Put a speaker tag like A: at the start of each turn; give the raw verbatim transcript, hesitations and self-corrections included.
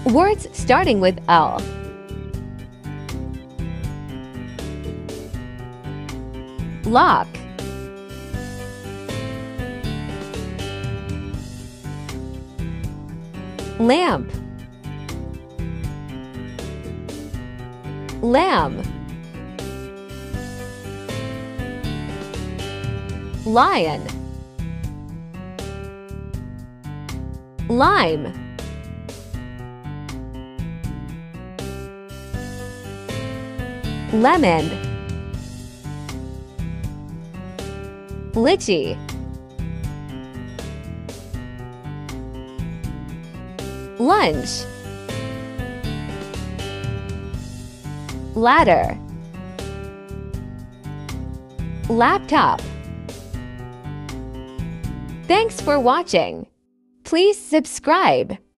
A: Words starting with L. Lock. Lamp. Lamb. Lion. Lime. Lemon. Lychee. Lunch. Ladder. Laptop. Thanks for watching. Please subscribe.